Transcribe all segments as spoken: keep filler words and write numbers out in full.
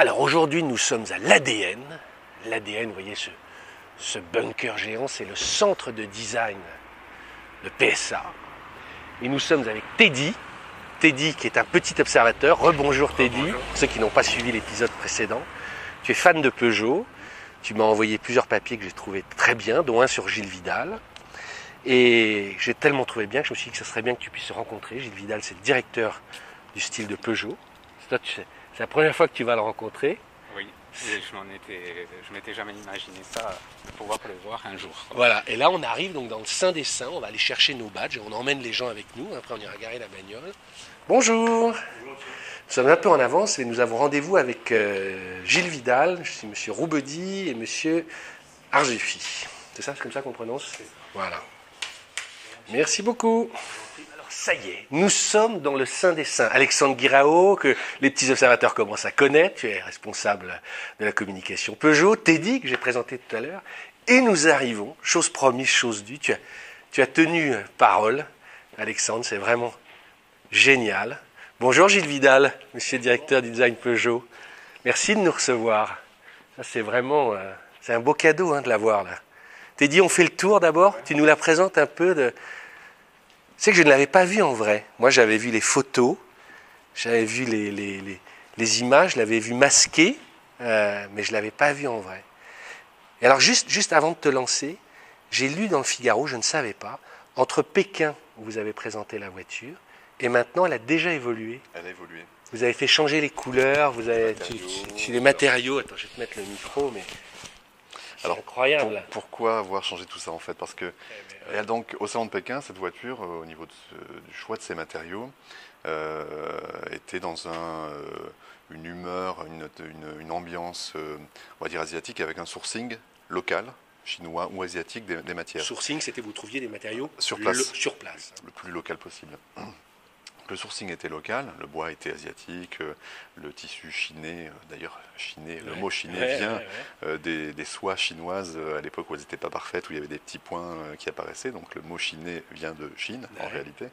Alors aujourd'hui, nous sommes à l'A D N. L'A D N, vous voyez ce, ce bunker géant, c'est le centre de design de P S A. Et nous sommes avec Teddy. Teddy qui est un petit observateur. Rebonjour Teddy, Rebonjour. ceux qui n'ont pas suivi l'épisode précédent. Tu es fan de Peugeot. Tu m'as envoyé plusieurs papiers que j'ai trouvés très bien, dont un sur Gilles Vidal. Et j'ai tellement trouvé bien que je me suis dit que ce serait bien que tu puisses se rencontrer. Gilles Vidal, c'est le directeur du style de Peugeot. C'est la première fois que tu vas le rencontrer. Oui, et je m'en étais, je m'étais jamais imaginé ça, de pouvoir le voir un jour. Voilà, et là on arrive donc dans le Saint des Saints, on va aller chercher nos badges, on emmène les gens avec nous, après on ira garer la bagnole. Bonjour. Nous sommes un peu en avance et nous avons rendez-vous avec euh, Gilles Vidal, je suis monsieur Roubedi et monsieur Arzufi. C'est ça, c'est comme ça qu'on prononce? Voilà. Merci beaucoup. Alors ça y est, nous sommes dans le Saint des Saints. Alexandre Guirao, que les petits observateurs commencent à connaître, tu es responsable de la communication Peugeot, Teddy, que j'ai présenté tout à l'heure, et nous arrivons, chose promise, chose due, tu as, tu as tenu parole, Alexandre, c'est vraiment génial. Bonjour Gilles Vidal, monsieur le directeur du design Peugeot, merci de nous recevoir. Ça c'est vraiment, euh, c'est un beau cadeau hein, de l'avoir là. Teddy, on fait le tour d'abord, tu nous la présentes un peu de... C'est que je ne l'avais pas vu en vrai. Moi, j'avais vu les photos, j'avais vu les, les, les, les images, je l'avais vu masqué, euh, mais je ne l'avais pas vu en vrai. Et alors, juste, juste avant de te lancer, j'ai lu dans le Figaro, je ne savais pas, entre Pékin, où vous avez présenté la voiture, et maintenant, elle a déjà évolué. Elle a évolué. Vous avez fait changer les couleurs, vous avez... Les matériaux, tu, tu, les matériaux... Attends, je vais te mettre le micro, mais... C'est incroyable. Pour, pourquoi avoir changé tout ça en fait? Parce que ouais. et donc, au salon de Pékin, cette voiture, euh, au niveau de ce, du choix de ses matériaux, euh, était dans un, euh, une humeur, une, une, une ambiance, euh, on va dire asiatique, avec un sourcing local, chinois ou asiatique des, des matières. Sourcing, c'était vous trouviez des matériaux sur place, le, sur place. Le plus local possible. Le sourcing était local, le bois était asiatique, le tissu chiné, d'ailleurs chiné, le ouais, mot chiné ouais, vient ouais, ouais. Euh, des, des soies chinoises à l'époque où elles n'étaient pas parfaites, où il y avait des petits points qui apparaissaient, donc le mot chiné vient de Chine ouais. en réalité.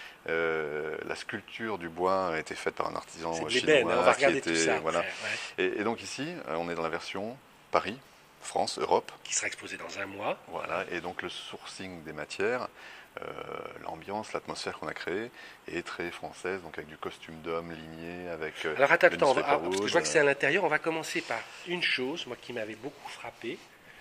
Euh, la sculpture du bois a été faite par un artisan chinois. Hein, on va regarder qui était, tout ça. Voilà. Ouais, ouais. Et, et donc ici, on est dans la version Paris, France, Europe. Qui sera exposée dans un mois. Voilà, et donc le sourcing des matières, Euh, l'ambiance, l'atmosphère qu'on a créée est très française, donc avec du costume d'homme ligné, avec... Euh, Alors attends, attends, on va, parce que je vois que c'est à l'intérieur, on va commencer par une chose, moi qui m'avait beaucoup frappé,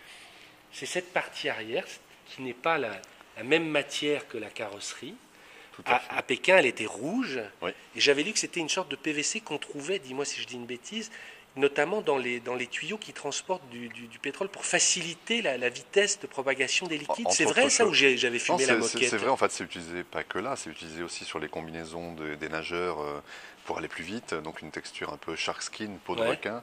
c'est cette partie arrière, qui n'est pas la, la même matière que la carrosserie. Tout à, à, à Pékin, elle était rouge, oui. Et j'avais lu que c'était une sorte de P V C qu'on trouvait, dis-moi si je dis une bêtise, notamment dans les, dans les tuyaux qui transportent du, du, du pétrole pour faciliter la, la vitesse de propagation des liquides. C'est vrai ça, ou j'avais fumé non, la moquette? C'est vrai, en fait, c'est utilisé pas que là, c'est utilisé aussi sur les combinaisons de, des nageurs euh, pour aller plus vite, donc une texture un peu shark skin, peau de ouais. requin.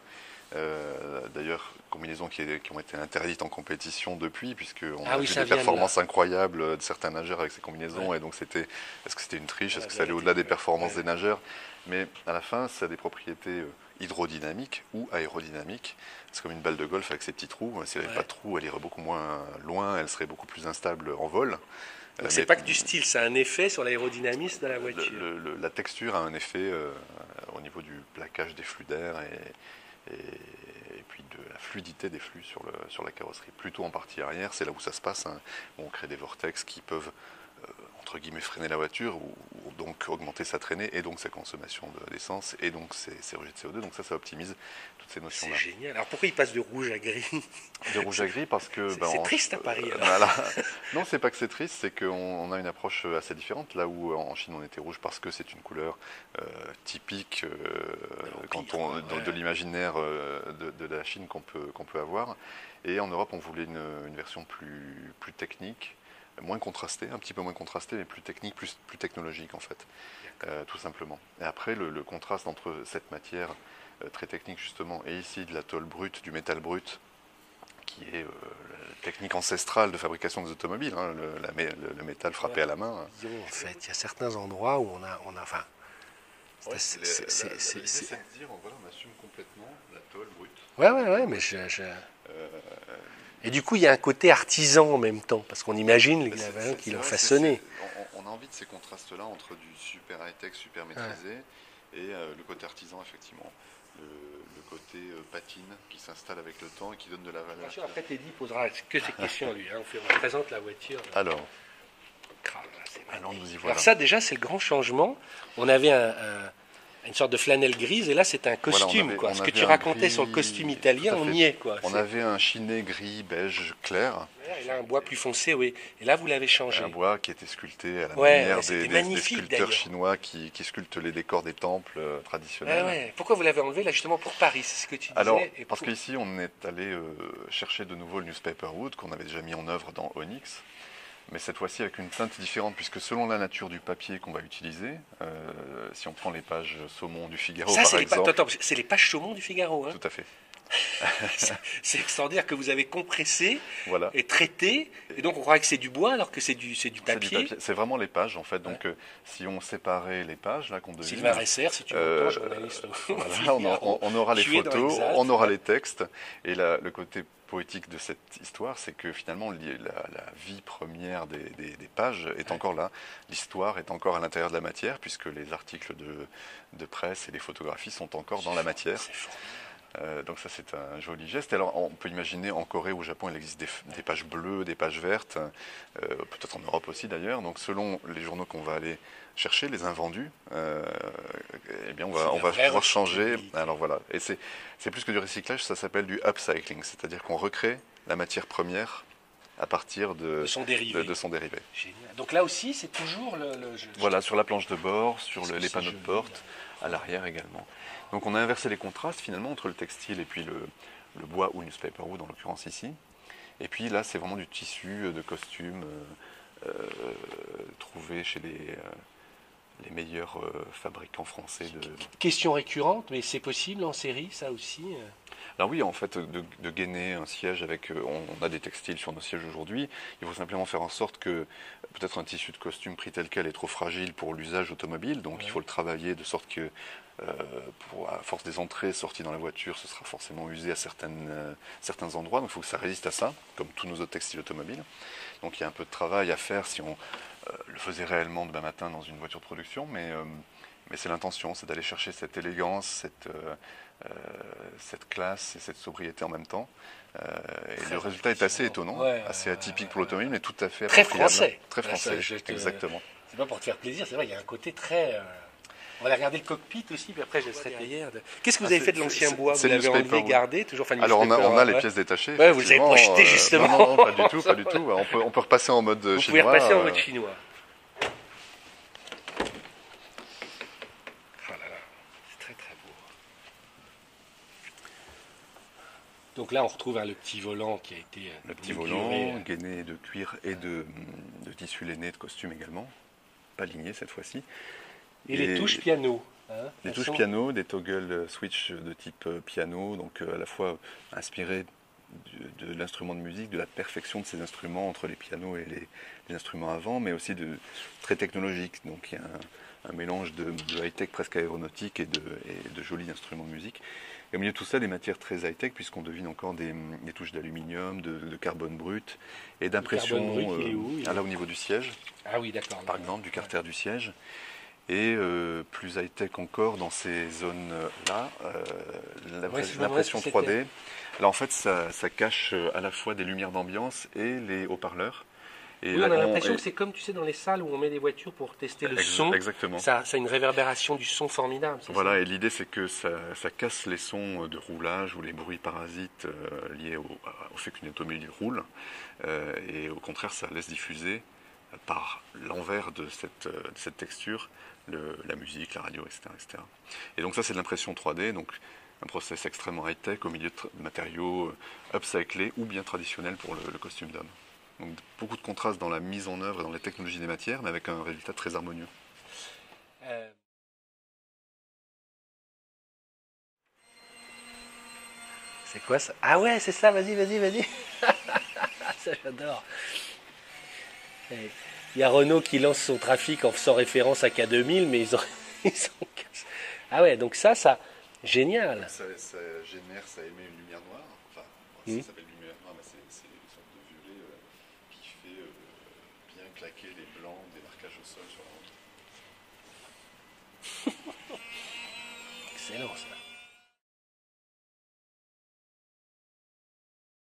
Euh, D'ailleurs, combinaisons qui, qui ont été interdites en compétition depuis, puisqu'on ah a oui, vu des performances de incroyables de certains nageurs avec ces combinaisons, ouais. et donc c'était, est-ce que c'était une triche, est-ce que ça allait au-delà des performances ouais. des nageurs? Mais à la fin, ça a des propriétés hydrodynamiques ou aérodynamiques. C'est comme une balle de golf avec ses petits trous. Si elle n'avait ouais. pas de trous, elle irait beaucoup moins loin, elle serait beaucoup plus instable en vol. C'est pas que du style, ça a un effet sur l'aérodynamisme de la voiture. Le, le, la texture a un effet euh, au niveau du plaquage des flux d'air et, et, et puis de la fluidité des flux sur, le, sur la carrosserie. Plutôt en partie arrière, c'est là où ça se passe. Hein. On crée des vortex qui peuvent euh, entre guillemets freiner la voiture ou, ou donc augmenter sa traînée et donc sa consommation d'essence et donc ses, ses rejets de C O deux. Donc ça, ça optimise toutes ces notions-là. C'est génial. Alors pourquoi il passe de rouge à gris? De rouge à gris parce que... C'est ben, triste à Paris. Euh, voilà. Non, c'est pas que c'est triste, c'est qu'on on a une approche assez différente. Là où en Chine on était rouge parce que c'est une couleur euh, typique euh, quand on, ouais. de, de l'imaginaire euh, de, de la Chine qu'on peut, qu'on peut avoir. Et en Europe, on voulait une, une version plus, plus technique, moins contrasté, un petit peu moins contrasté, mais plus technique, plus, plus technologique en fait, euh, tout simplement. Et après, le, le contraste entre cette matière euh, très technique justement, et ici de la tôle brute, du métal brut, qui est euh, la technique ancestrale de fabrication des automobiles, hein, le, la, le, le métal frappé ouais. à la main. Hein. Disons, en fait, il y a certains endroits où on a, on a, enfin, ouais, c'est de dire, voilà, on assume complètement la tôle brute. Ouais, ouais, ouais, mais je, je... Euh, Et du coup, il y a un côté artisan en même temps, parce qu'on imagine qu'il y avait un qui l'a façonné. On, on a envie de ces contrastes-là entre du super high-tech, super maîtrisé, ouais. Et euh, le côté artisan, effectivement. Le, le côté euh, patine qui s'installe avec le temps et qui donne de la valeur. Attention, après Teddy posera que ces questions lui. Hein. On, fait, on présente la voiture. Là. Alors, Crave, là, c'est alors, nous y voilà. Alors ça déjà c'est le grand changement. On avait un, un, une sorte de flanelle grise et là c'est un costume. Voilà, on avait, quoi. on Ce que avait tu un racontais gris, sur le costume italien, tout à on fait. y est. Quoi. On c'est... avait un chiné gris, beige, clair. Et là un bois plus foncé, oui. Et là vous l'avez changé. Un bois qui était sculpté à la Ouais, manière ouais, des, des, des sculpteurs d'ailleurs. chinois qui, qui sculptent les décors des temples euh, traditionnels. Ah ouais. Pourquoi vous l'avez enlevé là justement pour Paris, c'est ce que tu disais. Alors, et parce pour... qu'ici on est allé euh, chercher de nouveau le newspaper wood qu'on avait déjà mis en œuvre dans Onyx, mais cette fois-ci avec une teinte différente, puisque selon la nature du papier qu'on va utiliser, euh, si on prend les pages saumon du Figaro Ça, par c'est exemple... les, pa... Attends, c'est les pages saumon du Figaro. Hein. Tout à fait. C'est extraordinaire que vous avez compressé Voilà. et traité, et donc on croirait que c'est du bois alors que c'est du, c'est du C'est papier. du papier. C'est vraiment les pages en fait. Donc ouais. euh, si on séparait les pages là qu'on devine, Sylvain Resser, si tu veux, euh, journaliste. Voilà, on, on, on aura les photos, on aura les textes, et la, le côté poétique de cette histoire, c'est que finalement la, la vie première des, des, des pages est encore là. L'histoire est encore à l'intérieur de la matière, puisque les articles de, de presse et les photographies sont encore dans la matière. Euh, donc ça c'est un joli geste. Alors on peut imaginer en Corée ou au Japon il existe des, des pages bleues, des pages vertes, euh, peut-être en Europe aussi d'ailleurs. Donc selon les journaux qu'on va aller chercher, les invendus, euh, eh bien on va, on va pouvoir changer. Alors voilà, et c'est, c'est plus que du recyclage, ça s'appelle du upcycling, c'est-à-dire qu'on recrée la matière première à partir de, de son dérivé. De, de son dérivé. Génial. Donc là aussi c'est toujours le... le je, voilà, je... sur la planche de bord, sur le, les panneaux joli, de porte, là. À l'arrière également. Donc on a inversé les contrastes finalement entre le textile et puis le, le bois ou newspaper wood en l'occurrence ici. Et puis là c'est vraiment du tissu de costume euh, euh, trouvé chez les, euh, les meilleurs euh, fabricants français. De... Question récurrente, mais c'est possible en série ça aussi euh... Alors oui, en fait, de, de gainer un siège avec... On, on a des textiles sur nos sièges aujourd'hui. Il faut simplement faire en sorte que peut-être un tissu de costume pris tel quel est trop fragile pour l'usage automobile. Donc ouais. Il faut le travailler de sorte que, euh, pour, à force des entrées et sorties dans la voiture, ce sera forcément usé à certaines, euh, certains endroits. Donc il faut que ça résiste à ça, comme tous nos autres textiles automobiles. Donc il y a un peu de travail à faire si on euh, le faisait réellement demain matin dans une voiture de production. Mais, euh, mais c'est l'intention, c'est d'aller chercher cette élégance, cette... Euh, Euh, cette classe et cette sobriété en même temps. Euh, et le résultat est assez étonnant, ouais, assez atypique pour l'automobile, mais tout à fait très français. Très français, ça, te... exactement. C'est pas pour te faire plaisir, c'est vrai, il y a un côté très... Euh... On va regarder le cockpit aussi, puis après je laisserai derrière. Qu'est-ce que vous avez ah, fait de l'ancien bois? Vous l'avez enlevé, gardé toujours enfin, Alors on a, on a les pièces détachées. Ouais, vous les avez projetées justement. Euh, non, non, pas du tout, pas du tout. On peut, on peut repasser en mode vous chinois. Vous pouvez repasser en mode chinois. Donc là, on retrouve hein, le petit volant qui a été... Le petit volant, gainé de cuir et de, de tissu lainé de costume également, pas ligné cette fois-ci. Et, et les touches piano. Hein, les touches sont... piano, des toggle switch de type piano, donc à la fois inspirés de, de l'instrument de musique, de la perfection de ces instruments entre les pianos et les, les instruments avant, mais aussi de très technologique. Donc il y a un, un mélange de, de high-tech presque aéronautique et de, et de jolis instruments de musique. Et au milieu de tout ça, des matières très high-tech, puisqu'on devine encore des, des touches d'aluminium, de, de carbone brut, et d'impression euh, là au niveau du siège. Ah oui, d'accord. Par exemple, du carter du siège. Et euh, plus high-tech encore dans ces zones-là, euh, l'impression trois D. Là, en fait, ça, ça cache à la fois des lumières d'ambiance et les haut-parleurs. Et oui, là, on a l'impression et... que c'est comme, tu sais, dans les salles où on met des voitures pour tester le Ex son. Exactement. Ça, ça a une réverbération du son formidable. Voilà, ça et l'idée, c'est que ça, ça casse les sons de roulage ou les bruits parasites euh, liés au, au fait qu'une automobile roule. Euh, et au contraire, ça laisse diffuser par l'envers de cette, de cette texture le, la musique, la radio, et cetera, et cetera. Et donc ça, c'est de l'impression trois D, donc un process extrêmement high-tech au milieu de matériaux upcyclés ou bien traditionnels pour le, le costume d'homme. Donc beaucoup de contrastes dans la mise en œuvre et dans les technologies des matières, mais avec un résultat très harmonieux. Euh... C'est quoi ça? Ah ouais, c'est ça, vas-y, vas-y, vas-y. Ça, j'adore. Il y a Renault qui lance son trafic en faisant référence à K deux mille, mais ils ont... ils ont... Ah ouais, donc ça, ça... Génial. Ça, ça génère, ça émet une lumière noire. Enfin, ça mmh. s'appelle lumière noire, mais c'est une sorte de violet euh, qui fait euh, bien claquer les blancs des marquages au sol sur la route. excellent ça.